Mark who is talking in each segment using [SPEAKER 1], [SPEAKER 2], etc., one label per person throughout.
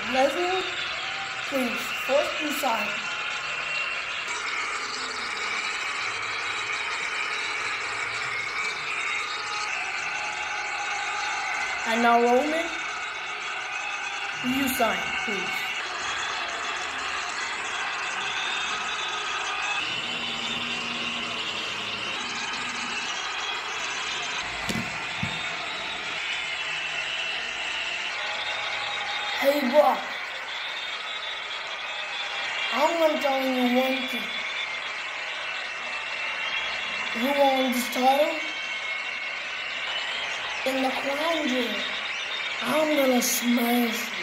[SPEAKER 1] Lesnar, please, first be silent. And now Roman, you sign, please. Hey Brock, I'm gonna tell you one thing. You want this title? In the crown jewel, I'm gonna smash you.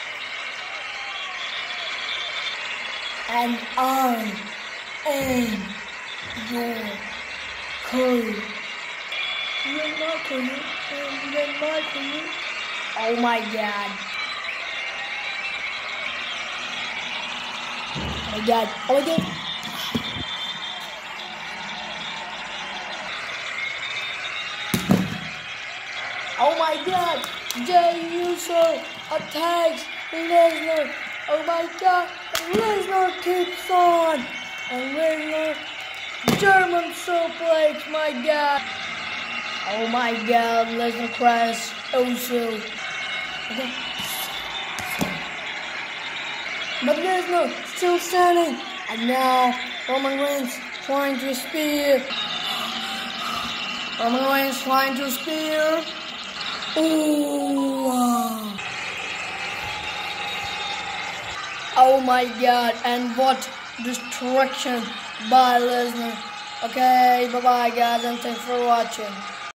[SPEAKER 1] And I am your queen. You're my queen, and you're my queen. Oh my God. Oh my God. Oh my God. Oh my God. Jay Uso attacks Lesnar. Oh my God. Lesnar keeps on. And Lesnar German suplex. My God. Oh my God. Lesnar crashed Uso. Okay. But Lesnar still standing, and now Roman Reigns trying to spear. Roman Reigns trying to spear. Ooh! Oh my God! And what destruction by Lesnar. Okay, bye bye guys, and thanks for watching.